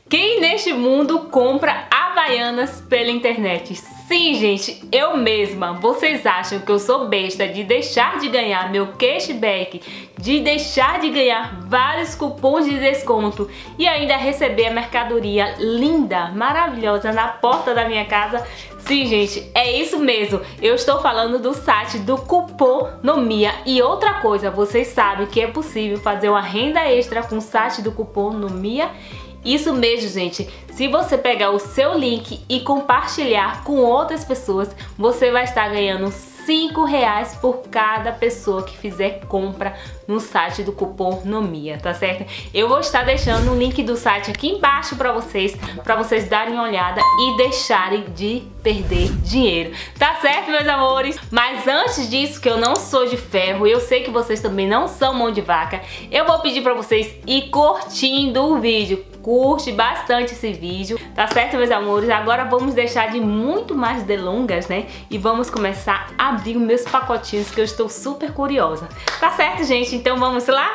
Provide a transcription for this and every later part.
Quem neste mundo compra Havaianas pela internet? Sim, gente, eu mesma. Vocês acham que eu sou besta de deixar de ganhar meu cashback, de deixar de ganhar vários cupons de desconto e ainda receber a mercadoria linda, maravilhosa na porta da minha casa? Sim, gente, é isso mesmo. Eu estou falando do site do Cuponomia. E outra coisa, vocês sabem que é possível fazer uma renda extra com o site do Cuponomia? Isso mesmo, gente. Se você pegar o seu link e compartilhar com outras pessoas, você vai estar ganhando R$5 por cada pessoa que fizer compra no site do Cuponomia, tá certo? Eu vou estar deixando o link do site aqui embaixo para vocês darem uma olhada e deixarem de perder dinheiro, tá certo, meus amores? Mas antes disso, que eu não sou de ferro, eu sei que vocês também não são mão de vaca, eu vou pedir para vocês ir curtindo o vídeo. Curte bastante esse vídeo, tá certo, meus amores? Agora vamos deixar de muito mais delongas, né? E vamos começar a abrir os meus pacotinhos, que eu estou super curiosa. Tá certo, gente? Então vamos lá?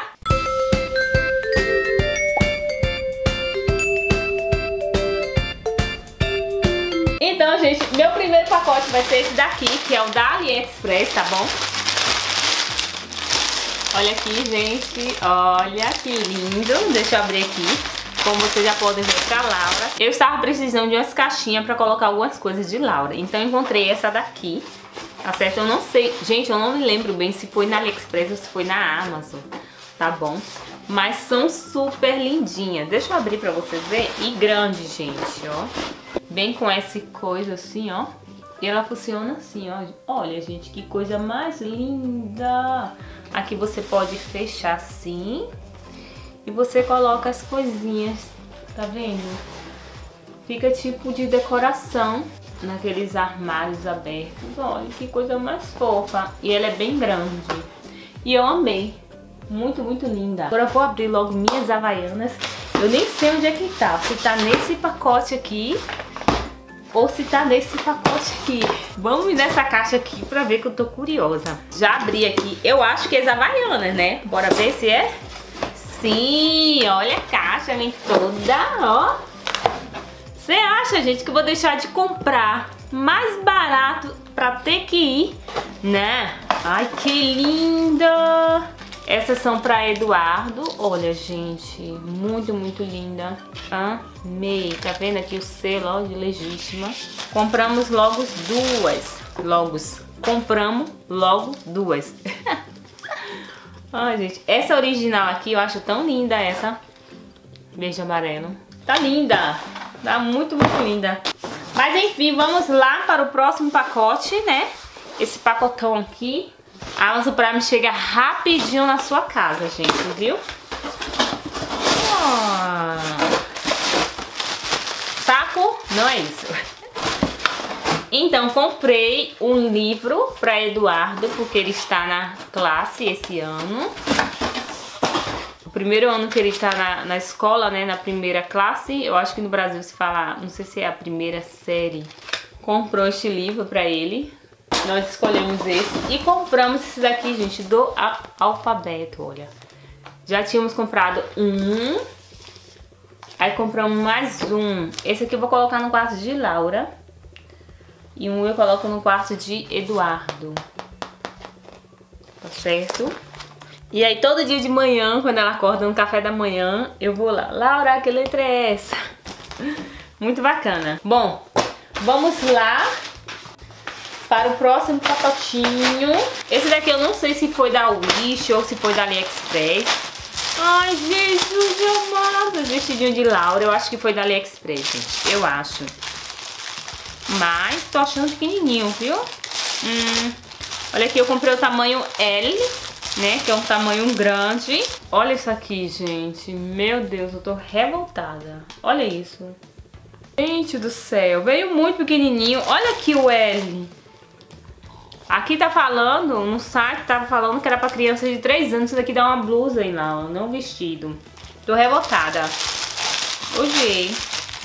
Então, gente, meu primeiro pacote vai ser esse daqui, que é o da AliExpress, tá bom? Olha aqui, gente, olha que lindo. Deixa eu abrir aqui. Como vocês já podem ver, pra Laura. Eu estava precisando de umas caixinhas pra colocar algumas coisas de Laura. Então eu encontrei essa daqui, tá certo? Eu não sei, gente, eu não me lembro bem se foi na AliExpress ou se foi na Amazon, tá bom? Mas são super lindinhas. Deixa eu abrir pra vocês verem. E grande, gente, ó. Bem com essa coisa assim, ó. E ela funciona assim, ó. Olha, gente, que coisa mais linda. Aqui você pode fechar assim. E você coloca as coisinhas, tá vendo? Fica tipo de decoração naqueles armários abertos. Olha que coisa mais fofa. E ela é bem grande. E eu amei. Muito, muito linda. Agora eu vou abrir logo minhas Havaianas. Eu nem sei onde é que tá. Se tá nesse pacote aqui ou se tá nesse pacote aqui. Vamos nessa caixa aqui pra ver, que eu tô curiosa. Já abri aqui. Eu acho que é as Havaianas, né? Bora ver se é. Sim, olha a caixa, vem toda, ó. Você acha, gente, que eu vou deixar de comprar mais barato pra ter que ir, né? Ai, que linda! Essas são pra Eduardo. Olha, gente, muito, muito linda. Amei. Tá vendo aqui o selo, ó, de legítima. Compramos logo duas. Compramos logo duas. Ai, gente, essa original aqui eu acho tão linda, essa beijo amarelo. Tá linda, tá muito, muito linda. Mas enfim, vamos lá para o próximo pacote, né? Esse pacotão aqui. A Amazon Prime chega rapidinho na sua casa, gente, viu? Saco? Não é isso. Então, comprei um livro para Eduardo, porque ele está na classe esse ano. O primeiro ano que ele está na escola, né, na primeira classe. Eu acho que no Brasil se fala, não sei se é a primeira série. Comprou este livro para ele. Nós escolhemos esse e compramos esse daqui, gente, do alfabeto, olha. Já tínhamos comprado um. Aí compramos mais um. Esse aqui eu vou colocar no quarto de Laura. E um eu coloco no quarto de Eduardo. Tá certo? E aí todo dia de manhã, quando ela acorda no café da manhã, eu vou lá. Laura, que letra é essa? Muito bacana. Bom, vamos lá para o próximo pacotinho. Esse daqui eu não sei se foi da Wish ou se foi da AliExpress. Ai, Jesus amado. Vestidinho de Laura, eu acho que foi da AliExpress, gente. Eu acho. Mas tô achando pequenininho, viu? Olha aqui, eu comprei o tamanho L, né? Que é um tamanho grande. Olha isso aqui, gente. Meu Deus, eu tô revoltada. Olha isso. Gente do céu, veio muito pequenininho. Olha aqui o L. Aqui tá falando, no site tava falando que era pra criança de 3 anos. Isso daqui dá uma blusa aí lá, ó, não um vestido. Tô revoltada. Odiei.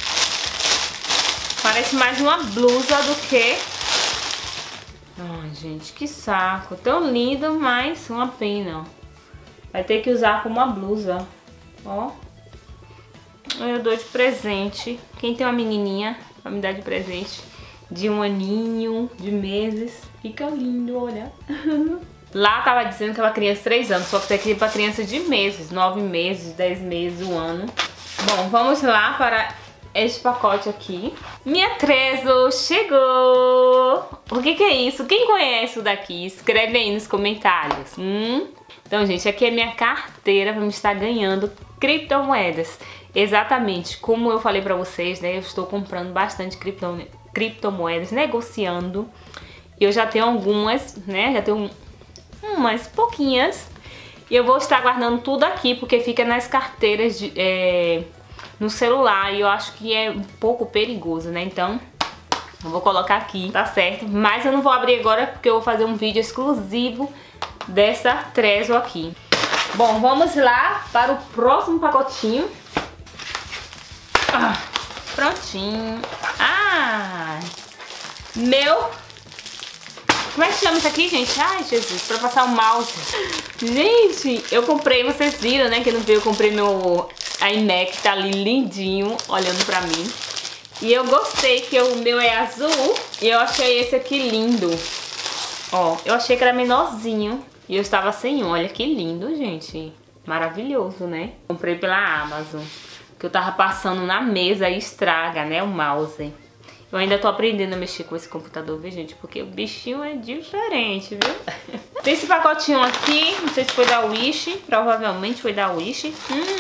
Parece mais uma blusa do que... Ai, gente, que saco. Tão lindo, mas uma pena. Vai ter que usar como uma blusa. Ó. Eu dou de presente. Quem tem uma menininha pra me dar de presente de 1 aninho, de meses, fica lindo, olha. Lá tava dizendo que é uma criança de 3 anos, só que isso aqui é pra criança de meses, 9 meses, 10 meses, 1 ano. Bom, vamos lá para este pacote aqui. Minha Trezo chegou! O que é isso? Quem conhece isso daqui? Escreve aí nos comentários. Então, gente, aqui é minha carteira para me estar ganhando criptomoedas. Exatamente, como eu falei pra vocês, né? Eu estou comprando bastante criptomoedas, negociando. E eu já tenho algumas, né? Já tenho umas pouquinhas. E eu vou estar guardando tudo aqui, porque fica nas carteiras no celular. E eu acho que é um pouco perigoso, né? Então, eu vou colocar aqui, tá certo? Mas eu não vou abrir agora, porque eu vou fazer um vídeo exclusivo dessa Trezo aqui. Bom, vamos lá para o próximo pacotinho. Prontinho. Como é que chama isso aqui, gente? Ai, Jesus, pra passar o mouse. Gente, eu comprei, vocês viram, né? Que não veio, eu comprei meu iMac, tá ali lindinho, olhando pra mim. E eu gostei que o meu é azul e eu achei esse aqui lindo. Ó, eu achei que era menorzinho e eu estava sem um. Olha que lindo, gente. Maravilhoso, né? Comprei pela Amazon. Que eu tava passando na mesa e estraga, né, o mouse. Eu ainda tô aprendendo a mexer com esse computador, viu, gente? Porque o bichinho é diferente, viu? Tem esse pacotinho aqui, não sei se foi da Wish, provavelmente foi da Wish.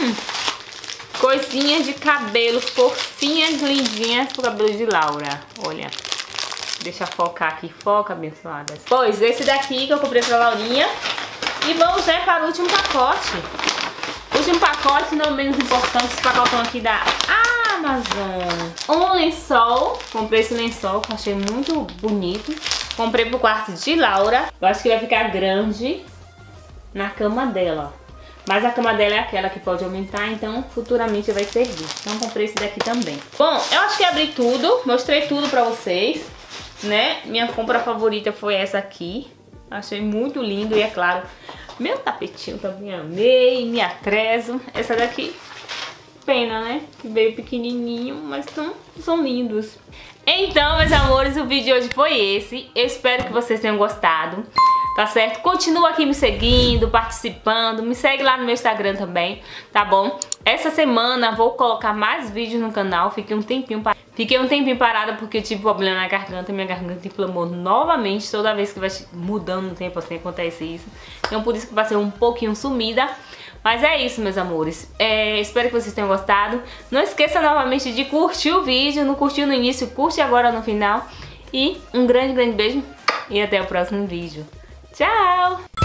Coisinhas de cabelo, fofinhas, lindinhas pro cabelo de Laura. Olha, deixa eu focar aqui, foca, abençoadas. Pois, esse daqui que eu comprei pra Laurinha. E vamos, né, para o último pacote. Último pacote, não menos importante, esse pacotão aqui da Amazon. Um lençol, comprei esse lençol que eu achei muito bonito. Comprei pro quarto de Laura. Eu acho que vai ficar grande na cama dela. Mas a cama dela é aquela que pode aumentar, então futuramente vai servir. Então comprei esse daqui também. Bom, eu acho que abri tudo, mostrei tudo pra vocês, né? Minha compra favorita foi essa aqui. Achei muito lindo e é claro, meu tapetinho também amei, minha Trezo. Essa daqui, pena, né? Que veio pequenininho, mas são lindos. Então, meus amores, o vídeo de hoje foi esse. Eu espero que vocês tenham gostado, tá certo? Continua aqui me seguindo, participando. Me segue lá no meu Instagram também, tá bom? Essa semana vou colocar mais vídeos no canal. Fiquei um tempinho parada porque eu tive problema na garganta. Minha garganta inflamou novamente. Toda vez que vai mudando o tempo assim, acontece isso. Então por isso que vai ser um pouquinho sumida. Mas é isso, meus amores. Espero que vocês tenham gostado. Não esqueça novamente de curtir o vídeo. Não curtiu no início, curte agora no final. E um grande, grande beijo. E até o próximo vídeo. Tchau!